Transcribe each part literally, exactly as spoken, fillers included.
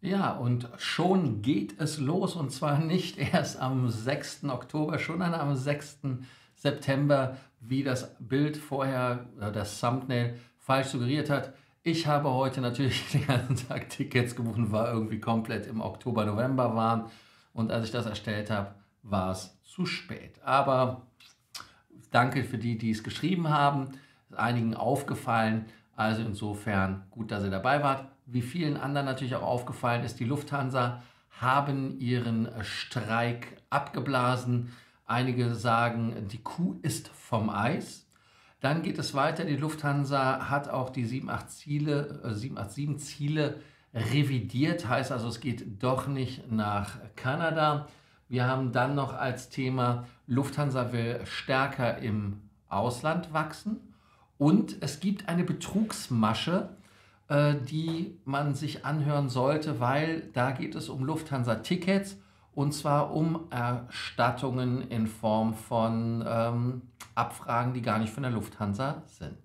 Ja, und schon geht es los und zwar nicht erst am sechsten Oktober, schon dann am sechsten September, wie das Bild vorher, äh, das Thumbnail falsch suggeriert hat. Ich habe heute natürlich den ganzen Tag Tickets gebucht und war irgendwie komplett im Oktober, November waren. Und als ich das erstellt habe, war es zu spät. Aber danke für die, die es geschrieben haben. Ist einigen aufgefallen. Also insofern gut, dass ihr dabei wart. Wie vielen anderen natürlich auch aufgefallen ist, die Lufthansa haben ihren Streik abgeblasen. Einige sagen, die Kuh ist vom Eis. Dann geht es weiter. Die Lufthansa hat auch die sieben acht Ziele, äh, sieben acht sieben Ziele revidiert. Heißt also, es geht doch nicht nach Kanada. Wir haben dann noch als Thema, Lufthansa will stärker im Ausland wachsen. Und es gibt eine Betrugsmasche, äh, die man sich anhören sollte, weil da geht es um Lufthansa-Tickets und zwar um Erstattungen in Form von ähm, Abfragen, die gar nicht von der Lufthansa sind.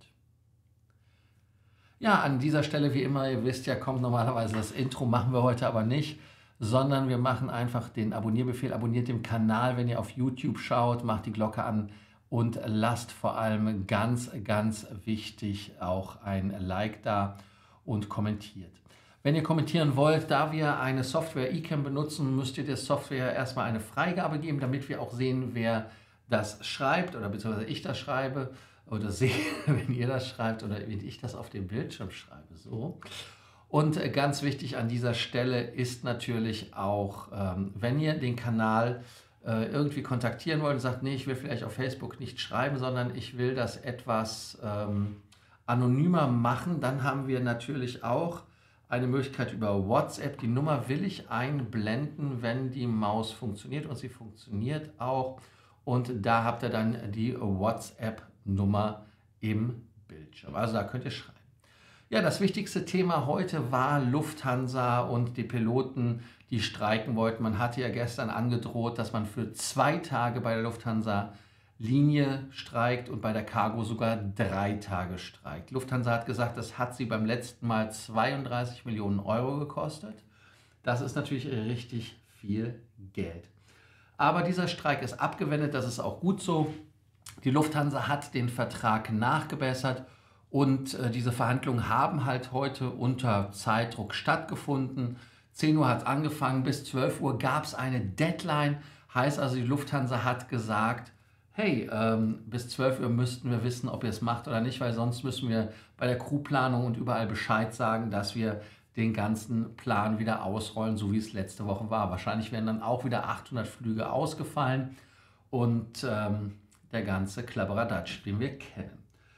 Ja, an dieser Stelle, wie immer, ihr wisst ja, kommt normalerweise das Intro, machen wir heute aber nicht, sondern wir machen einfach den Abonnierbefehl. Abonniert den Kanal, wenn ihr auf YouTube schaut, macht die Glocke an und lasst vor allem ganz, ganz wichtig auch ein Like da und kommentiert. Wenn ihr kommentieren wollt, da wir eine Software eCam benutzen, müsst ihr der Software erstmal eine Freigabe geben, damit wir auch sehen, wer das schreibt oder beziehungsweise ich das schreibe oder sehe, wenn ihr das schreibt oder wenn ich das auf dem Bildschirm schreibe. So. Und ganz wichtig an dieser Stelle ist natürlich auch, ähm, wenn ihr den Kanal äh, irgendwie kontaktieren wollt und sagt, nee, ich will vielleicht auf Facebook nicht schreiben, sondern ich will das etwas ähm, anonymer machen, dann haben wir natürlich auch eine Möglichkeit über WhatsApp. Die Nummer will ich einblenden, wenn die Maus funktioniert und sie funktioniert auch. Und da habt ihr dann die WhatsApp-Nummer im Bildschirm. Also da könnt ihr schreiben. Ja, das wichtigste Thema heute war Lufthansa und die Piloten, die streiken wollten. Man hatte ja gestern angedroht, dass man für zwei Tage bei der Lufthansa Linie streikt und bei der Cargo sogar drei Tage streikt. Lufthansa hat gesagt, das hat sie beim letzten Mal zweiunddreißig Millionen Euro gekostet. Das ist natürlich richtig viel Geld. Aber dieser Streik ist abgewendet, das ist auch gut so. Die Lufthansa hat den Vertrag nachgebessert und äh, diese Verhandlungen haben halt heute unter Zeitdruck stattgefunden. zehn Uhr hat es angefangen, bis zwölf Uhr gab es eine Deadline. Heißt also, die Lufthansa hat gesagt, hey, ähm, bis zwölf Uhr müssten wir wissen, ob ihr es macht oder nicht, weil sonst müssen wir bei der Crewplanung und überall Bescheid sagen, dass wir den ganzen Plan wieder ausrollen, so wie es letzte Woche war. Wahrscheinlich werden dann auch wieder achthundert Flüge ausgefallen und ähm, der ganze Klabberadatsch, den wir kennen.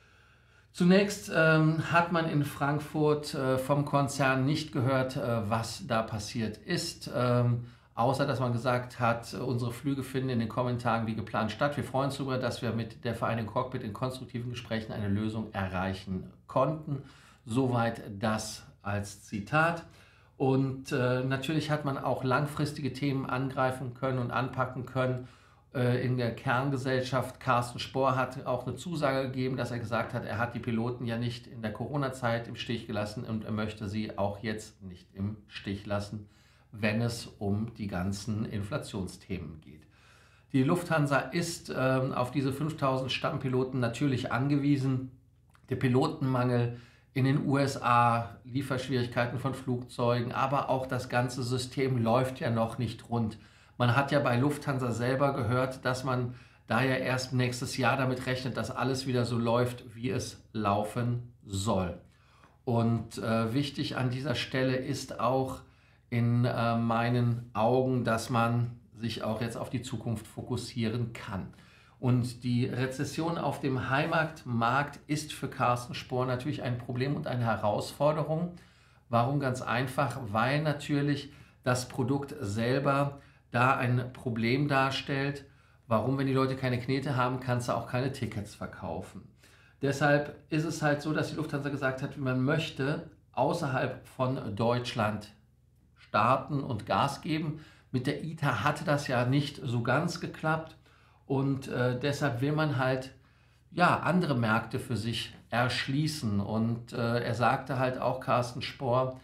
Zunächst ähm, hat man in Frankfurt äh, vom Konzern nicht gehört, äh, was da passiert ist. Ähm, Außer, dass man gesagt hat, unsere Flüge finden in den kommenden Tagen wie geplant statt. Wir freuen uns darüber, dass wir mit der Vereinigung Cockpit in konstruktiven Gesprächen eine Lösung erreichen konnten. Soweit das als Zitat. Und äh, natürlich hat man auch langfristige Themen angreifen können und anpacken können. Äh, in der Kerngesellschaft, Carsten Spohr hat auch eine Zusage gegeben, dass er gesagt hat, er hat die Piloten ja nicht in der Corona-Zeit im Stich gelassen und er möchte sie auch jetzt nicht im Stich lassen, wenn es um die ganzen Inflationsthemen geht. Die Lufthansa ist ähm, auf diese fünftausend Stammpiloten natürlich angewiesen. Der Pilotenmangel in den U S A, Lieferschwierigkeiten von Flugzeugen, aber auch das ganze System läuft ja noch nicht rund. Man hat ja bei Lufthansa selber gehört, dass man da ja erst nächstes Jahr damit rechnet, dass alles wieder so läuft, wie es laufen soll. Und äh, wichtig an dieser Stelle ist auch, in äh, meinen Augen, dass man sich auch jetzt auf die Zukunft fokussieren kann. Und die Rezession auf dem Heimatmarkt ist für Carsten Spohr natürlich ein Problem und eine Herausforderung. Warum? Ganz einfach, weil natürlich das Produkt selber da ein Problem darstellt. Warum? Wenn die Leute keine Knete haben, kannst du auch keine Tickets verkaufen. Deshalb ist es halt so, dass die Lufthansa gesagt hat, man möchte außerhalb von Deutschland starten und Gas geben. Mit der I T A hatte das ja nicht so ganz geklappt und äh, deshalb will man halt ja, andere Märkte für sich erschließen. Und äh, er sagte halt auch, Carsten Spohr,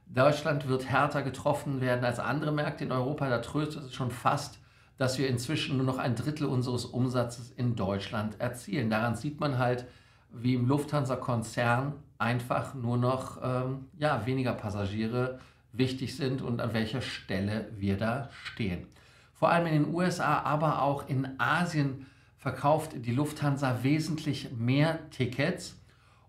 Deutschland wird härter getroffen werden als andere Märkte in Europa. Da tröstet es schon fast, dass wir inzwischen nur noch ein Drittel unseres Umsatzes in Deutschland erzielen. Daran sieht man halt, wie im Lufthansa-Konzern einfach nur noch ähm, ja, weniger Passagiere wichtig sind und an welcher Stelle wir da stehen. Vor allem in den U S A, aber auch in Asien verkauft die Lufthansa wesentlich mehr Tickets.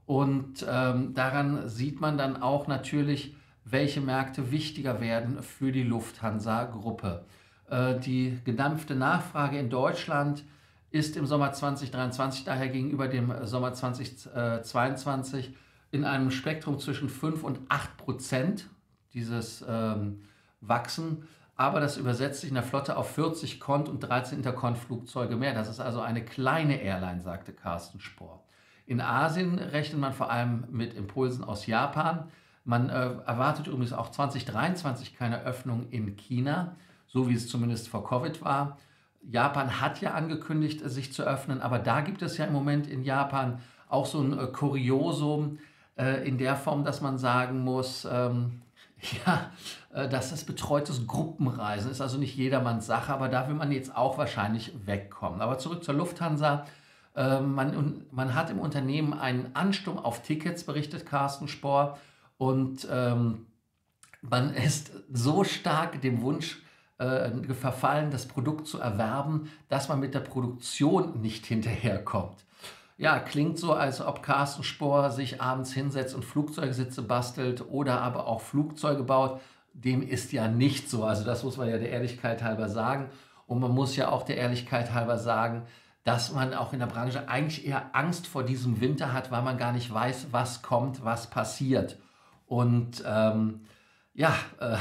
Und ähm, daran sieht man dann auch natürlich, welche Märkte wichtiger werden für die Lufthansa-Gruppe. Äh, die gedampfte Nachfrage in Deutschland ist im Sommer zweitausenddreiundzwanzig daher gegenüber dem Sommer zweitausendzweiundzwanzig in einem Spektrum zwischen fünf und acht Prozent dieses ähm, Wachsen. Aber das übersetzt sich in der Flotte auf vierzig Cont- und dreizehn Intercont-Flugzeuge mehr. Das ist also eine kleine Airline, sagte Carsten Spohr. In Asien rechnet man vor allem mit Impulsen aus Japan. Man äh, erwartet übrigens auch zweitausenddreiundzwanzig keine Öffnung in China, so wie es zumindest vor Covid war. Japan hat ja angekündigt, sich zu öffnen, aber da gibt es ja im Moment in Japan auch so ein äh, Kuriosum äh, in der Form, dass man sagen muss, ähm, ja, äh, dass das betreutes Gruppenreisen ist, also nicht jedermanns Sache, aber da will man jetzt auch wahrscheinlich wegkommen. Aber zurück zur Lufthansa. Äh, man, man hat im Unternehmen einen Ansturm auf Tickets, berichtet Carsten Spohr, und ähm, man ist so stark dem Wunsch äh, verfallen, das Produkt zu erwerben, dass man mit der Produktion nicht hinterherkommt. Ja, klingt so, als ob Carsten Spohr sich abends hinsetzt und Flugzeugsitze bastelt oder aber auch Flugzeuge baut. Dem ist ja nicht so. Also das muss man ja der Ehrlichkeit halber sagen. Und man muss ja auch der Ehrlichkeit halber sagen, dass man auch in der Branche eigentlich eher Angst vor diesem Winter hat, weil man gar nicht weiß, was kommt, was passiert. Und ähm, ja, äh,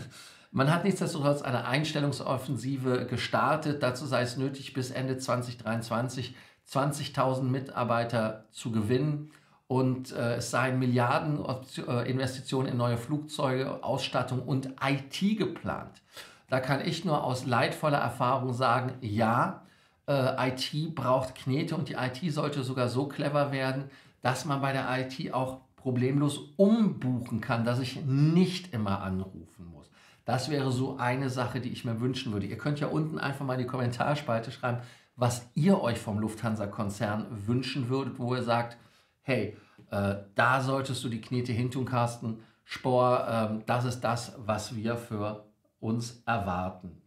man hat nichtsdestotrotz eine Einstellungsoffensive gestartet. Dazu sei es nötig, bis Ende zweitausenddreiundzwanzig zwanzigtausend Mitarbeiter zu gewinnen. Und äh, es seien Milliarden äh, Investitionen in neue Flugzeuge, Ausstattung und I T geplant. Da kann ich nur aus leidvoller Erfahrung sagen, ja, äh, I T braucht Knete und die I T sollte sogar so clever werden, dass man bei der I T auch problemlos umbuchen kann, dass ich nicht immer anrufen muss. Das wäre so eine Sache, die ich mir wünschen würde. Ihr könnt ja unten einfach mal in die Kommentarspalte schreiben, was ihr euch vom Lufthansa-Konzern wünschen würdet, wo ihr sagt, hey, äh, da solltest du die Knete hintun, Carsten Spohr, äh, das ist das, was wir für uns erwarten.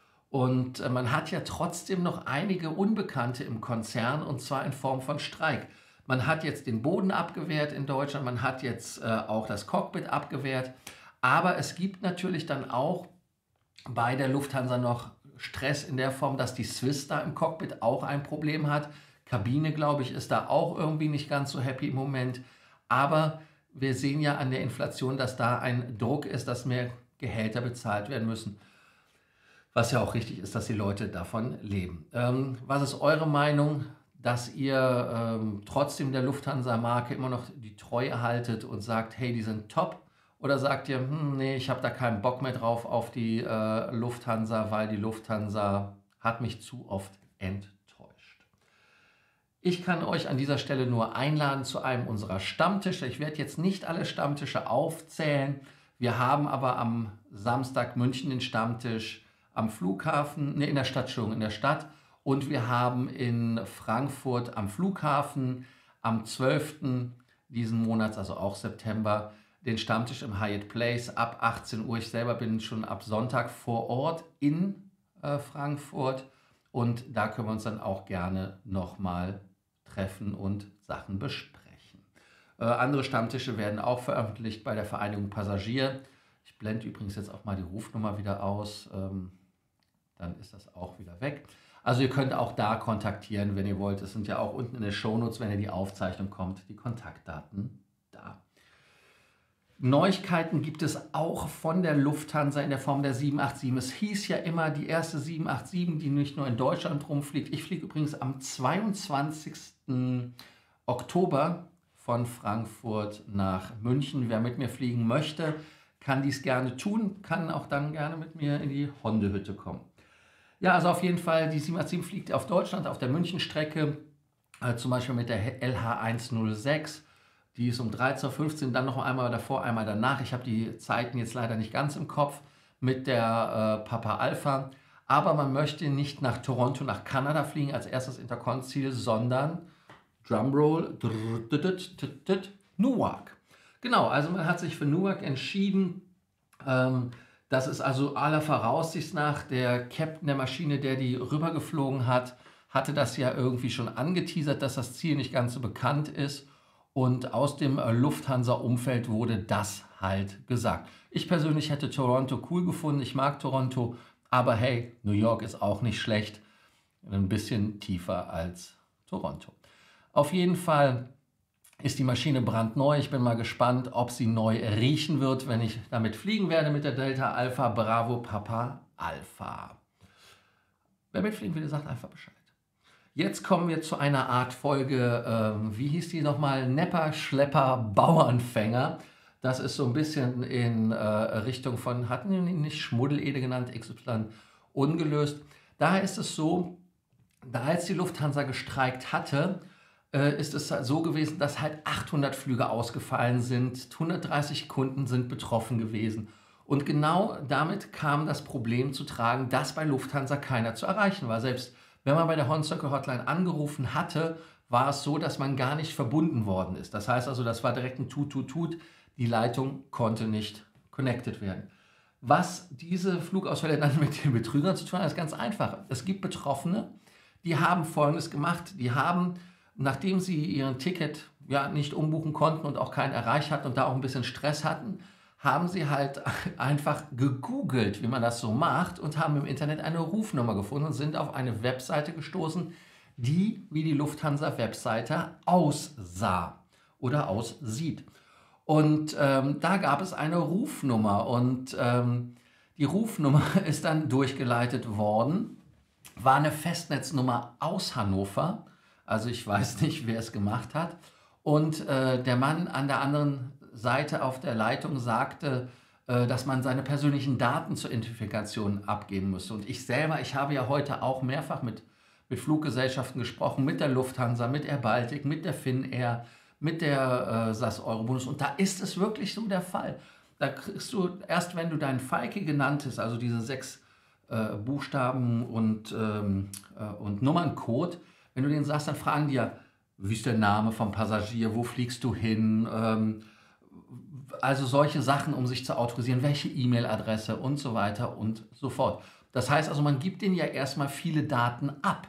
Und äh, man hat ja trotzdem noch einige Unbekannte im Konzern, und zwar in Form von Streik. Man hat jetzt den Boden abgewehrt in Deutschland, man hat jetzt äh, auch das Cockpit abgewehrt, aber es gibt natürlich dann auch bei der Lufthansa noch Stress in der Form, dass die Swiss da im Cockpit auch ein Problem hat. Kabine, glaube ich, ist da auch irgendwie nicht ganz so happy im Moment, aber wir sehen ja an der Inflation, dass da ein Druck ist, dass mehr Gehälter bezahlt werden müssen. Was ja auch richtig ist, dass die Leute davon leben. Ähm, was ist eure Meinung? Dass ihr ähm, trotzdem der Lufthansa-Marke immer noch die Treue haltet und sagt, hey, die sind top? Oder sagt ihr, hm, nee, ich habe da keinen Bock mehr drauf auf die äh, Lufthansa, weil die Lufthansa hat mich zu oft enttäuscht. Ich kann euch an dieser Stelle nur einladen zu einem unserer Stammtische. Ich werde jetzt nicht alle Stammtische aufzählen. Wir haben aber am Samstag München den Stammtisch, am Flughafen, nee, in der Stadt, Entschuldigung, in der Stadt. Und wir haben in Frankfurt am Flughafen am zwölften diesen Monats, also auch September, den Stammtisch im Hyatt Place ab achtzehn Uhr. Ich selber bin schon ab Sonntag vor Ort in äh, Frankfurt und da können wir uns dann auch gerne nochmal treffen und Sachen besprechen. Äh, andere Stammtische werden auch veröffentlicht bei der Vereinigung Passagier. Ich blende übrigens jetzt auch mal die Rufnummer wieder aus, ähm, dann ist das auch wieder weg. Also ihr könnt auch da kontaktieren, wenn ihr wollt. Es sind ja auch unten in den Shownotes, wenn ihr die Aufzeichnung kommt, die Kontaktdaten da. Neuigkeiten gibt es auch von der Lufthansa in der Form der sieben acht sieben. Es hieß ja immer, die erste sieben acht sieben, die nicht nur in Deutschland rumfliegt. Ich fliege übrigens am zweiundzwanzigsten Oktober von Frankfurt nach München. Wer mit mir fliegen möchte, kann dies gerne tun, kann auch dann gerne mit mir in die Hundehütte kommen. Ja, also auf jeden Fall, die sieben acht sieben fliegt auf Deutschland, auf der München-Strecke, äh, zum Beispiel mit der L H hundertsechs. Die ist um dreizehn Uhr fünfzehn, dann noch einmal davor, einmal danach. Ich habe die Zeiten jetzt leider nicht ganz im Kopf mit der äh, Papa Alpha. Aber man möchte nicht nach Toronto, nach Kanada fliegen als erstes Intercon-Ziel, sondern Drumroll, Newark. Genau, also man hat sich für Newark entschieden. Ähm, das ist also aller Voraussicht nach der Captain der Maschine, der die rübergeflogen hat, hatte das ja irgendwie schon angeteasert, dass das Ziel nicht ganz so bekannt ist. Und aus dem äh, Lufthansa-Umfeld wurde das halt gesagt. Ich persönlich hätte Toronto cool gefunden. Ich mag Toronto. Aber hey, New York ist auch nicht schlecht. Ein bisschen tiefer als Toronto. Auf jeden Fall ist die Maschine brandneu. Ich bin mal gespannt, ob sie neu riechen wird, wenn ich damit fliegen werde mit der Delta Alpha Bravo Papa Alpha. Wer mitfliegen will, sagt einfach Bescheid. Jetzt kommen wir zu einer Art Folge, äh, wie hieß die nochmal? Nepper, Schlepper, Bauernfänger. Das ist so ein bisschen in äh, Richtung von, hatten wir ihn nicht Schmuddelede genannt, X Y ungelöst. Daher ist es so, da als die Lufthansa gestreikt hatte, äh, ist es so gewesen, dass halt achthundert Flüge ausgefallen sind, hundertdreißig Kunden sind betroffen gewesen. Und genau damit kam das Problem zu tragen, dass bei Lufthansa keiner zu erreichen war. Selbst wenn man bei der Horn Circle Hotline angerufen hatte, war es so, dass man gar nicht verbunden worden ist. Das heißt also, das war direkt ein Tut, Tut, Tut. Die Leitung konnte nicht connected werden. Was diese Flugausfälle dann mit den Betrügern zu tun hat, ist ganz einfach. Es gibt Betroffene, die haben Folgendes gemacht. Die haben, nachdem sie ihren Ticket ja nicht umbuchen konnten und auch keinen erreicht hatten und da auch ein bisschen Stress hatten, haben sie halt einfach gegoogelt, wie man das so macht, und haben im Internet eine Rufnummer gefunden und sind auf eine Webseite gestoßen, die wie die Lufthansa-Webseite aussah oder aussieht. Und ähm, da gab es eine Rufnummer und ähm, die Rufnummer ist dann durchgeleitet worden, war eine Festnetznummer aus Hannover, also ich weiß nicht, wer es gemacht hat. Und äh, der Mann an der anderen Seite auf der Leitung sagte, äh, dass man seine persönlichen Daten zur Identifikation abgeben müsste. Und ich selber, ich habe ja heute auch mehrfach mit, mit Fluggesellschaften gesprochen, mit der Lufthansa, mit Air Baltic, mit der Finnair, mit der äh, S A S Eurobonus. Und da ist es wirklich so der Fall. Da kriegst du erst, wenn du dein Falke genanntes, also diese sechs äh, Buchstaben und, ähm, äh, und Nummerncode, wenn du den sagst, dann fragen die ja, wie ist der Name vom Passagier, wo fliegst du hin, ähm, also solche Sachen, um sich zu autorisieren, welche E-Mail-Adresse und so weiter und so fort. Das heißt also, man gibt denen ja erstmal viele Daten ab.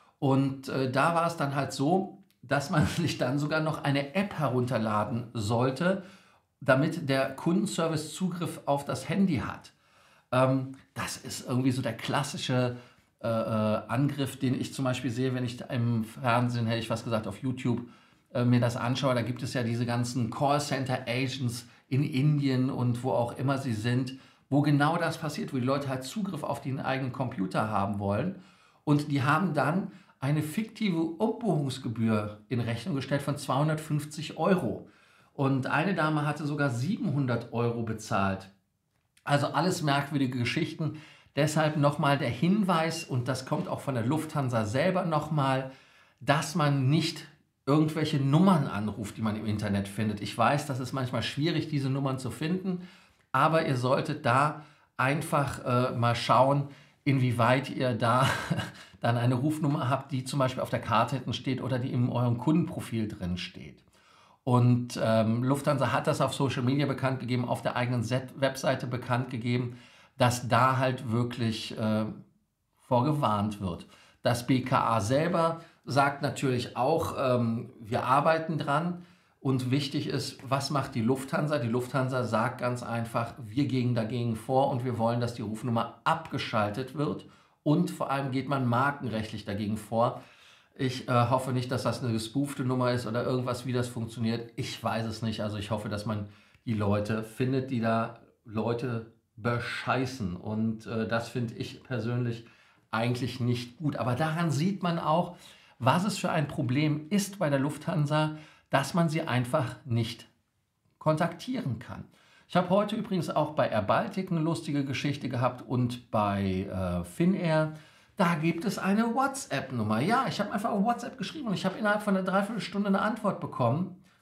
Und äh, da war es dann halt so, dass man sich dann sogar noch eine App herunterladen sollte, damit der Kundenservice Zugriff auf das Handy hat. Ähm, das ist irgendwie so der klassische äh, äh, Angriff, den ich zum Beispiel sehe, wenn ich im Fernsehen, hätte ich was gesagt, auf YouTube äh, mir das anschaue. Da gibt es ja diese ganzen Callcenter-Agents in Indien und wo auch immer sie sind, wo genau das passiert, wo die Leute halt Zugriff auf den eigenen Computer haben wollen. Und die haben dann eine fiktive Umbuchungsgebühr in Rechnung gestellt von zweihundertfünfzig Euro. Und eine Dame hatte sogar siebenhundert Euro bezahlt. Also alles merkwürdige Geschichten. Deshalb nochmal der Hinweis, und das kommt auch von der Lufthansa selber nochmal, dass man nicht irgendwelche Nummern anruft, die man im Internet findet. Ich weiß, das ist manchmal schwierig, diese Nummern zu finden, aber ihr solltet da einfach äh, mal schauen, inwieweit ihr da dann eine Rufnummer habt, die zum Beispiel auf der Karte hinten steht oder die in eurem Kundenprofil drin steht. Und ähm, Lufthansa hat das auf Social Media bekannt gegeben, auf der eigenen Webseite bekannt gegeben, dass da halt wirklich äh, vorgewarnt wird. Das B K A selber sagt natürlich auch, ähm, wir arbeiten dran. Und wichtig ist, was macht die Lufthansa? Die Lufthansa sagt ganz einfach, wir gehen dagegen vor und wir wollen, dass die Rufnummer abgeschaltet wird. Und vor allem geht man markenrechtlich dagegen vor. Ich äh, hoffe nicht, dass das eine gespoofte Nummer ist oder irgendwas, wie das funktioniert. Ich weiß es nicht. Also ich hoffe, dass man die Leute findet, die da Leute bescheißen. Und äh, das finde ich persönlich eigentlich nicht gut. Aber daran sieht man auch, was es für ein Problem ist bei der Lufthansa, dass man sie einfach nicht kontaktieren kann. Ich habe heute übrigens auch bei Air Baltic eine lustige Geschichte gehabt und bei äh, Finnair. Da gibt es eine WhatsApp-Nummer. Ja, ich habe einfach auf WhatsApp geschrieben und ich habe innerhalb von einer Dreiviertelstunde eine Antwort bekommen.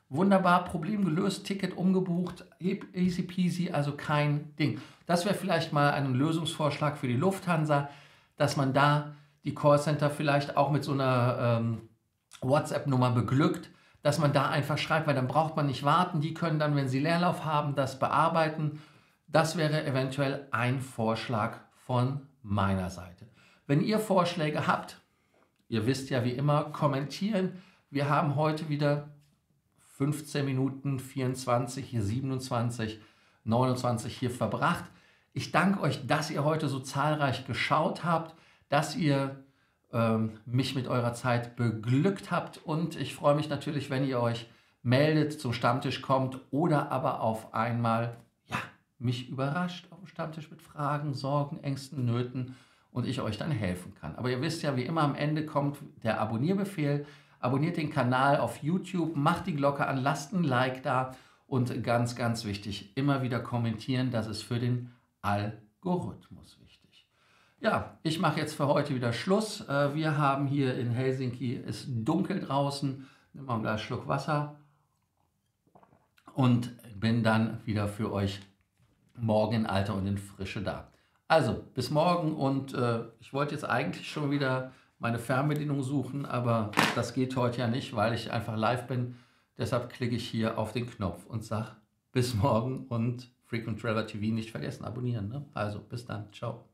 Wunderbar, Problem gelöst, Ticket umgebucht, easy peasy, also kein Ding. Das wäre vielleicht mal ein Lösungsvorschlag für die Lufthansa, dass man da die Callcenter vielleicht auch mit so einer ähm, WhatsApp-Nummer beglückt, dass man da einfach schreibt, weil dann braucht man nicht warten. Die können dann, wenn sie Leerlauf haben, das bearbeiten. Das wäre eventuell ein Vorschlag von meiner Seite. Wenn ihr Vorschläge habt, ihr wisst ja wie immer, kommentieren. Wir haben heute wieder fünfzehn Minuten, vierundzwanzig, siebenundzwanzig, neunundzwanzig hier verbracht. Ich danke euch, dass ihr heute so zahlreich geschaut habt, dass ihr ähm, mich mit eurer Zeit beglückt habt und ich freue mich natürlich, wenn ihr euch meldet, zum Stammtisch kommt oder aber auf einmal ja, mich überrascht auf dem Stammtisch mit Fragen, Sorgen, Ängsten, Nöten und ich euch dann helfen kann. Aber ihr wisst ja, wie immer am Ende kommt der Abonnierbefehl. Abonniert den Kanal auf YouTube, macht die Glocke an, lasst ein Like da und ganz, ganz wichtig, immer wieder kommentieren, das ist für den Algorithmus wichtig. Ja, ich mache jetzt für heute wieder Schluss. Wir haben hier in Helsinki, ist dunkel draußen, nehmen wir ein Glas Schluck Wasser und bin dann wieder für euch morgen in Alter und in Frische da. Also, bis morgen und äh, ich wollte jetzt eigentlich schon wieder meine Fernbedienung suchen, aber das geht heute ja nicht, weil ich einfach live bin. Deshalb klicke ich hier auf den Knopf und sage bis morgen und Frequent Traveler T V nicht vergessen, abonnieren. Ne? Also bis dann, ciao.